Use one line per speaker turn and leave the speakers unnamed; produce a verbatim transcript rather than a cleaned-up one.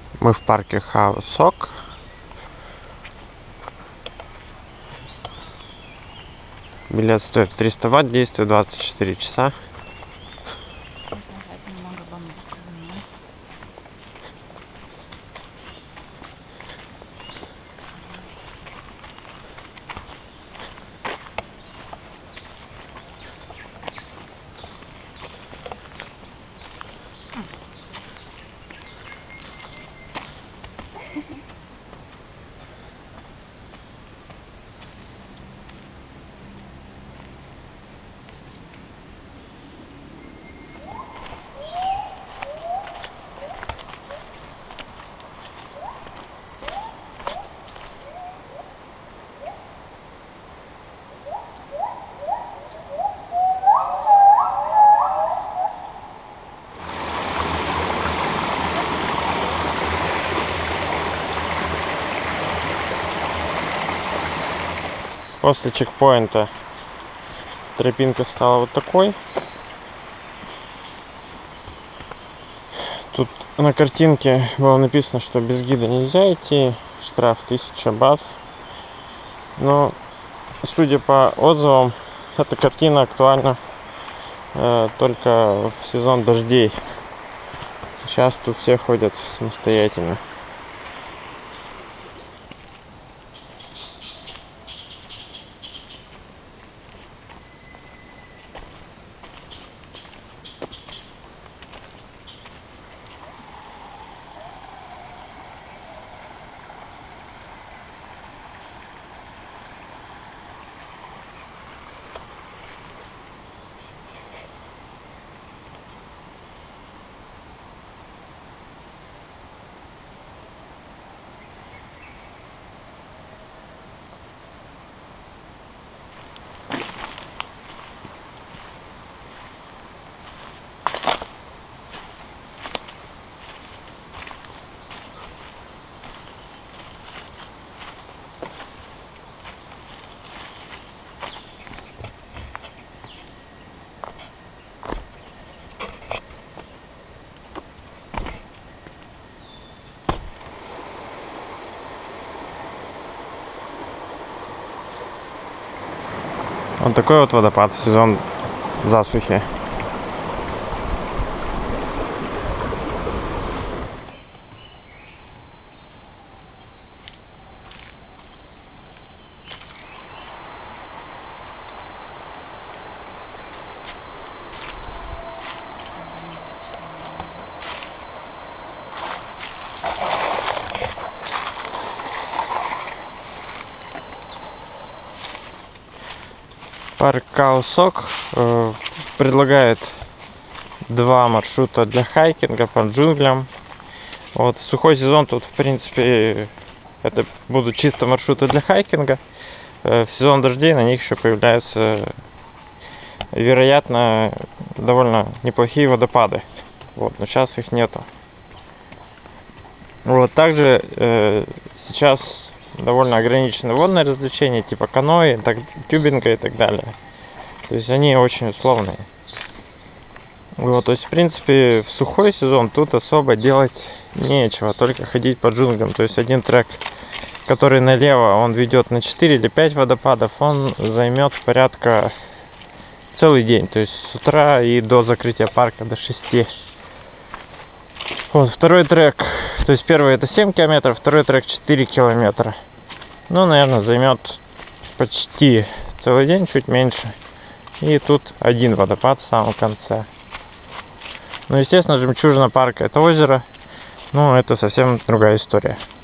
Мы в парке Хаосок. Билет стоит триста бат, действует двадцать четыре часа. После чекпоинта тропинка стала вот такой. Тут на картинке было написано, что без гида нельзя идти, штраф тысяча бат. Но, судя по отзывам, эта картина актуальна э, только в сезон дождей. Сейчас тут все ходят самостоятельно. Вот такой вот водопад в сезон засухи. Парк Хаосок э, предлагает два маршрута для хайкинга по джунглям. Вот в сухой сезон тут, в принципе, это будут чисто маршруты для хайкинга. Э, в сезон дождей на них еще появляются, вероятно, довольно неплохие водопады. Вот, но сейчас их нету. Вот также э, сейчас довольно ограничены водные развлечения, типа каноэ, так, тюбинга и так далее. То есть они очень условные. Вот, то есть, в принципе, в сухой сезон тут особо делать нечего, только ходить по джунглям. То есть один трек, который налево, он ведет на четыре или пять водопадов, он займет порядка целый день. То есть с утра и до закрытия парка, до шести. Вот второй трек, то есть первый это семь километров, второй трек четыре километра. Ну, наверное, займет почти целый день, чуть меньше. И тут один водопад в самом конце. Ну, естественно, жемчужина парка — это озеро. Ну, это совсем другая история.